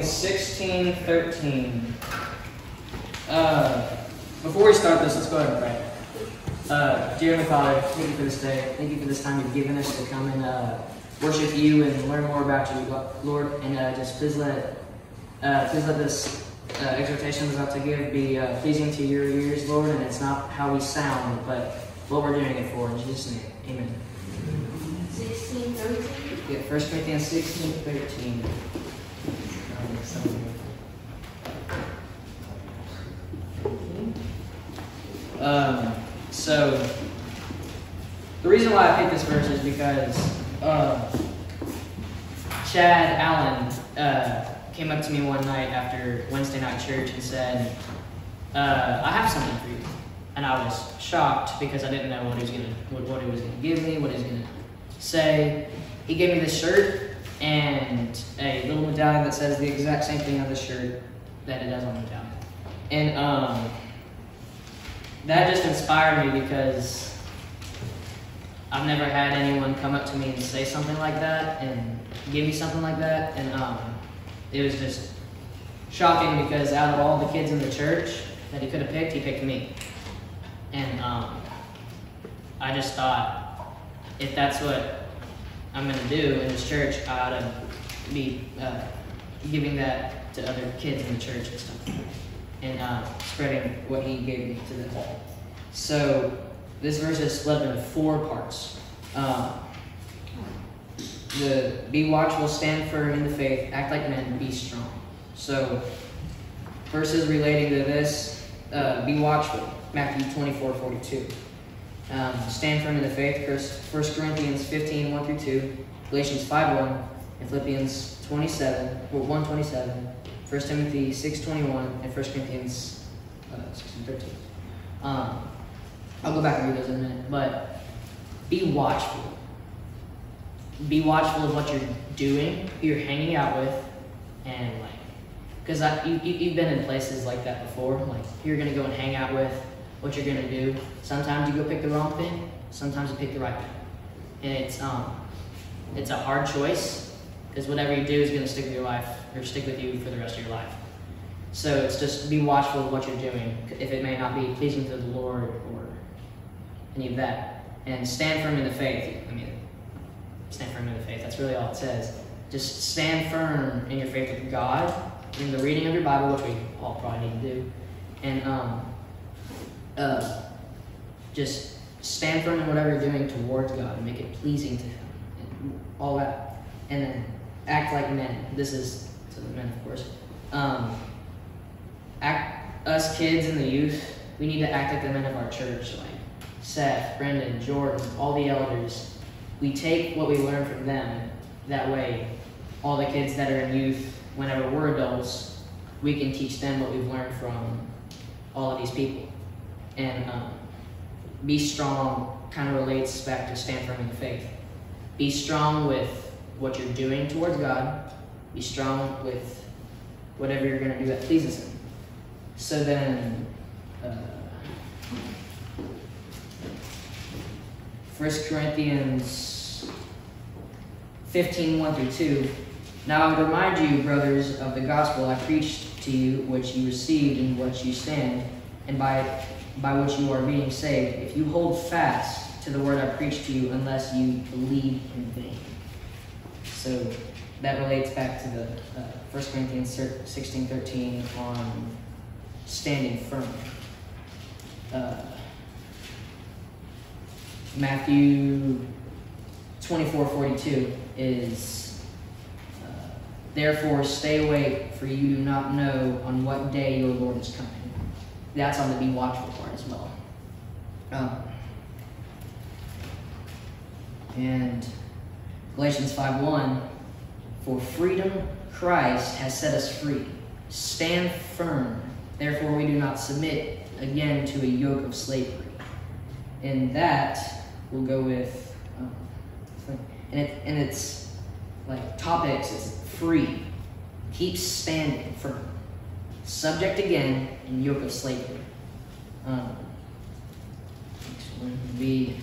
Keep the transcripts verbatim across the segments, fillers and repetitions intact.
Corinthians sixteen thirteen. Uh, before we start this, let's go ahead and pray. Uh, dear Heavenly Father, thank you for this day. Thank you for this time you've given us to come and uh, worship you and learn more about you, Lord. And uh, just please let uh, please let this uh, exhortation we're about to give be uh, pleasing to your ears, Lord. And it's not how we sound, but what we're doing it for. In Jesus' name, amen. sixteen thirteen. Yeah, First Corinthians sixteen thirteen. Um, so, the reason why I picked this verse is because uh, Chad Allen uh, came up to me one night after Wednesday night church and said, uh, I have something for you. And I was shocked because I didn't know what he was gonna what, what he was gonna give me, what he was gonna say. He gave me this shirt and a little medallion that says the exact same thing on the shirt that it does on the medallion. And um, that just inspired me because I've never had anyone come up to me and say something like that and give me something like that. And um, it was just shocking because out of all the kids in the church that he could have picked, he picked me. And um, I just thought, if that's what I'm going to do in this church, I ought to be uh, giving that to other kids in the church and stuff. And uh, spreading what he gave me to them. So this verse is split into four parts. Um, the be watchful, stand firm in the faith, act like men, be strong. So verses relating to this, uh, be watchful, Matthew twenty-four forty-two. Um, stand firm in the faith, First Corinthians fifteen one through two, Galatians five one, and Philippians twenty-seven, one twenty-seven. First Timothy six twenty-one and First Corinthians uh, sixteen thirteen. Um, I'll go back and read those in a minute, but be watchful. Be watchful of what you're doing, who you're hanging out with, and like, because you, you, you've been in places like that before. Like, you're gonna go and hang out with, what you're gonna do. Sometimes you go pick the wrong thing. Sometimes you pick the right thing, and it's um, it's a hard choice because whatever you do is gonna stick with your life. Or stick with you for the rest of your life. So it's just be watchful of what you're doing, if it may not be pleasing to the Lord or any of that. And stand firm in the faith. I mean, stand firm in the faith. That's really all it says. Just stand firm in your faith with God, in the reading of your Bible, which we all probably need to do. And um, uh, just stand firm in whatever you're doing towards God and make it pleasing to Him. And all that. And then act like men. This is to the men, of course. Um, act, us kids and the youth, we need to act like the men of our church, like Seth, Brendan, Jordan, all the elders. We take what we learn from them. That way, all the kids that are in youth, whenever we're adults, we can teach them what we've learned from all of these people. And um, be strong kind of relates back to stand firm in the faith. Be strong with what you're doing towards God. Be strong with whatever you're going to do that pleases Him. So then, uh, First Corinthians fifteen one through two. Now I would remind you, brothers, of the gospel I preached to you, which you received, in which you stand, and by by which you are being saved, if you hold fast to the word I preached to you, unless you believe in vain. So that relates back to the uh, First Corinthians sixteen thirteen on standing firm. Uh, Matthew twenty-four forty-two is, uh, therefore stay awake, for you do not know on what day your Lord is coming. That's on the be watchful part as well. Um, and Galatians five one, for freedom Christ has set us free. Stand firm, therefore we do not submit again to a yoke of slavery. And that will go with, um, and, it, and it's like topics, it's free. Keep standing firm. Subject again in yoke of slavery. Um, next one would be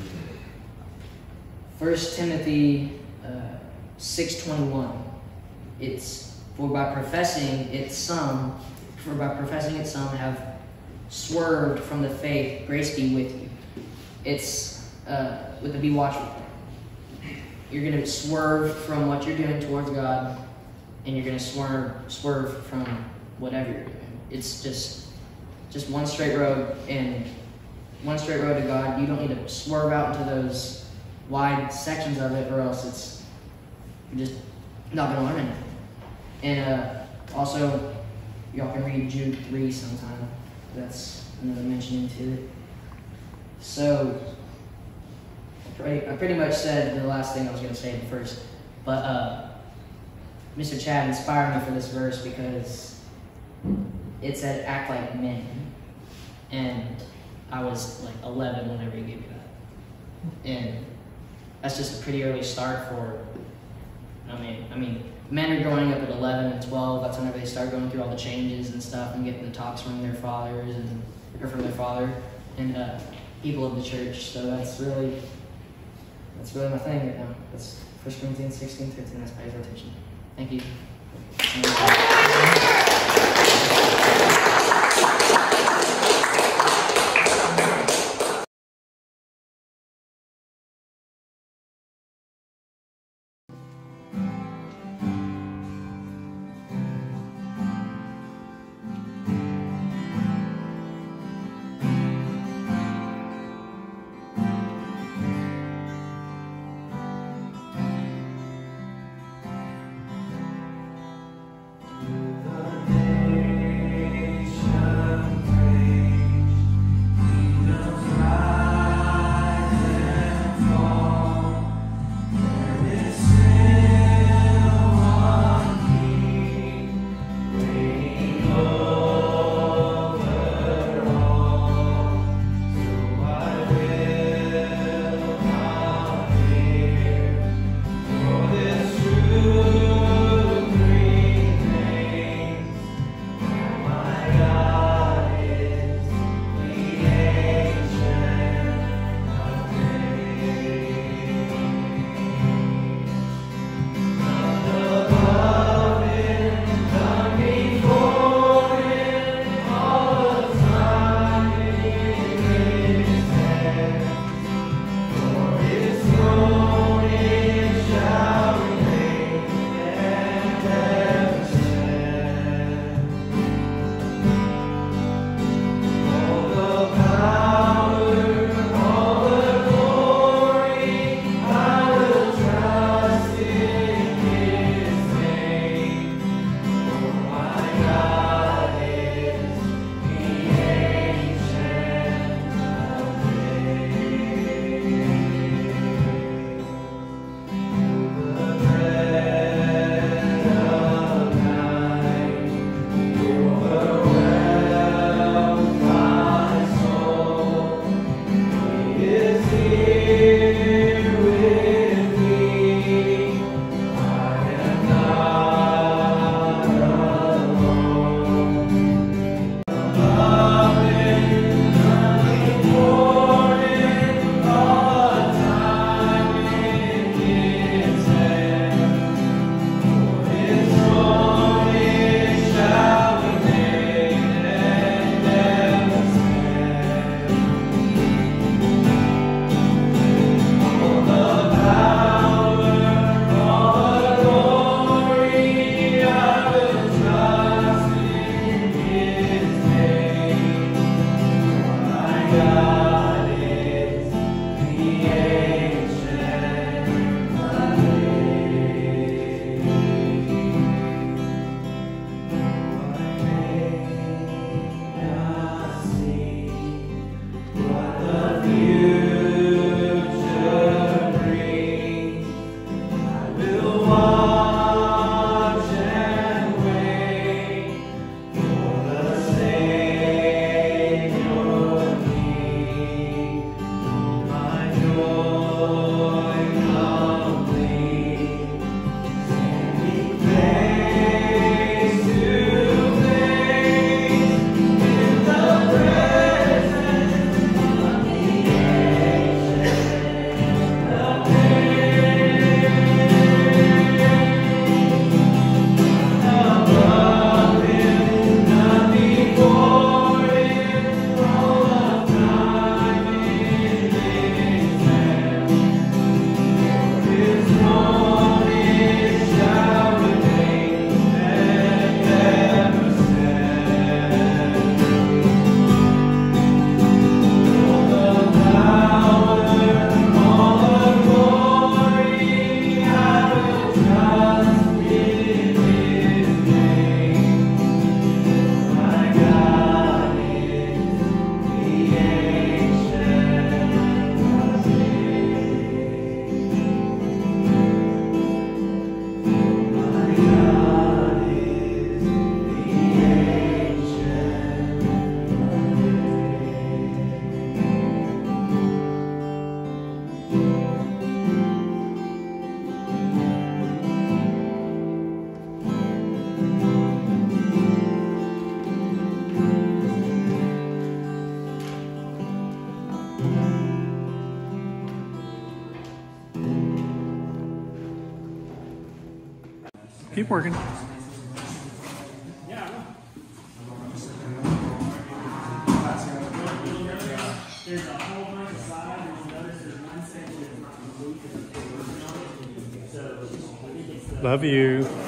First Timothy uh, six twenty-one. it's for by professing it some, for by professing it some have swerved from the faith. Grace be with you. It's uh, with the be watchful. You're going to swerve from what you're doing towards God, and you're going to swerve swerve from whatever you're doing. It's just just one straight road, and one straight road to God. You don't need to swerve out into those wide sections of it, or else it's you're just not going to learn anything. And uh, also, y'all can read Jude three sometime. That's another mention into it. So, I pretty, I pretty much said the last thing I was going to say first, but uh, Mister Chad inspired me for this verse because it said, act like men. And I was like eleven whenever he gave me that. And that's just a pretty early start for, I mean, I mean, men are growing up at eleven and twelve. That's whenever they start going through all the changes and stuff and getting the talks from their fathers and or from their father and uh, people of the church. So that's really, that's really my thing right now. That's First Corinthians sixteen, fifteen. That's my exhortation. Thank you. Joy. Keep working. There's a whole bunch of slides, and you'll notice there's one section that's not complete because the paper's on it. So I think it's the Love you.